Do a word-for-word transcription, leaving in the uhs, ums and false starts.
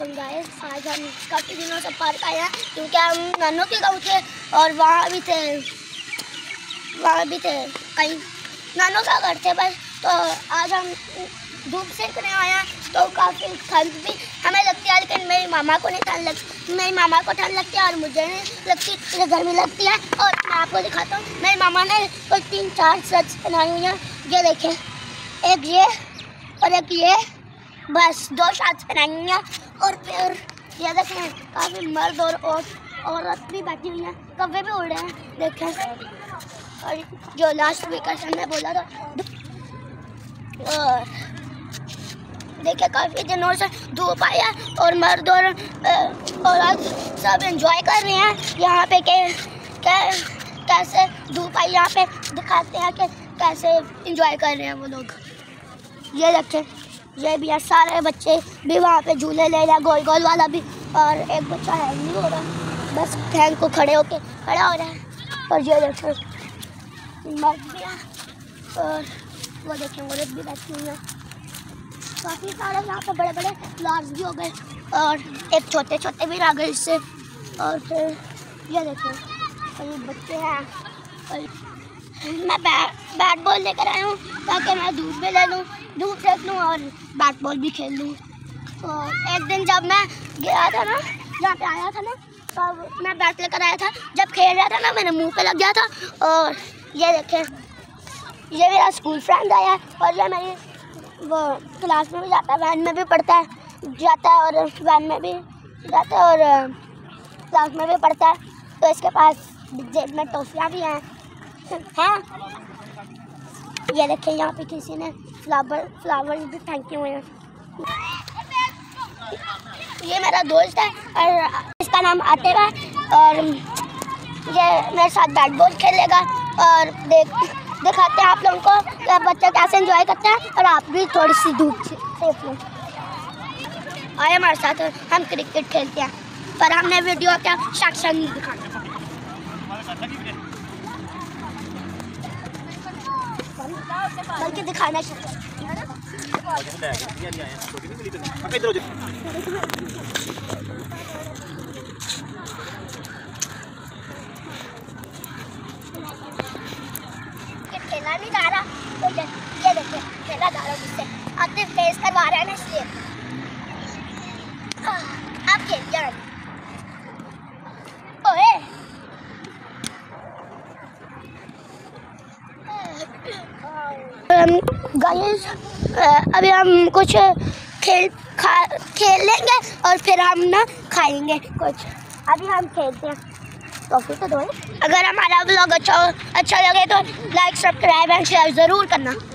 वालेकुम गाइस। आज हम काफ़ी दिनों से पार्क आए हैं क्योंकि हम नानों के गाँव थे और वहाँ भी थे वहाँ भी थे कहीं नानों का घर थे बस। तो आज हम धूप सेकने आए हैं तो काफ़ी ठंड भी हमें लगती है, लेकिन मेरी मामा को नहीं ठंड लगती मेरी मामा को ठंड लगती है और मुझे नहीं लगती, मुझे गर्मी लगती है। और मैं आपको दिखाता हूँ, मेरी मामा ने कोई तीन चार शर्ट्स बनाई हुई हैं। ये देखें, एक ये और एक ये, बस दो शर्ट्स बनाई हुई हैं। और फिर ये देखें, काफ़ी मर्द और औरत भी बैठी हुई हैं, कब्बे भी उड़ रहे हैं देखें। और जो लास्ट वीकेंड हमने बोला था, और देखिए काफ़ी दिनों से धूप आई है और मर्द और औरत सब एंजॉय कर रहे हैं यहाँ पे के, के कैसे धूप आई, यहाँ पे दिखाते हैं कि कैसे एंजॉय कर रहे हैं वो लोग। ये देखें, ये भी है, सारे बच्चे भी वहाँ पे झूले ले रहे हैं, गोल गोल वाला भी, और एक बच्चा हैंग नहीं हो रहा, बस हैंग को खड़े होके खड़ा हो रहा है। और ये देखें मर्द भी है और वो देखें औरत भी बैठी हुई है। काफ़ी सारे यहाँ पे बड़े बड़े फ्लावर्स भी हो गए और एक छोटे छोटे भी रह गए इससे। और फिर ये देखें और बच्चे हैं और मैं बैट बैट बॉल लेकर आया हूँ ताकि मैं धूप में ले लूँ, धूप सेक लूँ और बैट बॉल भी खेल लूँ। और एक दिन जब मैं गया था ना, यहाँ पे आया था ना, तब मैं बैट लेकर आया था, जब खेल रहा था ना मेरे मुंह पे लग गया था। और ये देखें, ये मेरा स्कूल फ्रेंड आया है और ये मेरी वो क्लास में भी जाता है, वैन में भी पढ़ता है जाता है और वैन में भी जाता है और क्लास में भी पढ़ता है। तो इसके पास जेब में टॉफियाँ भी हैं हैं ये देखें, यहाँ पे किसी ने फ्लावर फ्लावर भी फेंके हुए हैं। ये मेरा दोस्त है और इसका नाम आतिफ है और ये मेरे साथ बैट बॉल खेलेगा। और देख दिखाते हैं आप लोगों को कि बच्चे कैसे एंजॉय करते हैं और आप भी थोड़ी सी धूप सेफ लो। आए हमारे साथ, हम क्रिकेट खेलते हैं पर हमने वीडियो क्या सेक्शन नहीं दिखाना, बल्कि दिखाना चाहिए। खेला नहीं जा रहा तो ये देखिए खेला जा रहा हूँ जिससे आते फेस करवा रहा है ना, इसलिए आप खेल जाए। ओए गाइस, अभी हम कुछ खेल खा खेल लेंगे और फिर हम ना खाएंगे कुछ। अभी हम खेलते हैं, टॉफी तो दो। अगर हमारा व्लॉग अच्छा अच्छा लगे तो लाइक सब्सक्राइब एंड शेयर ज़रूर करना।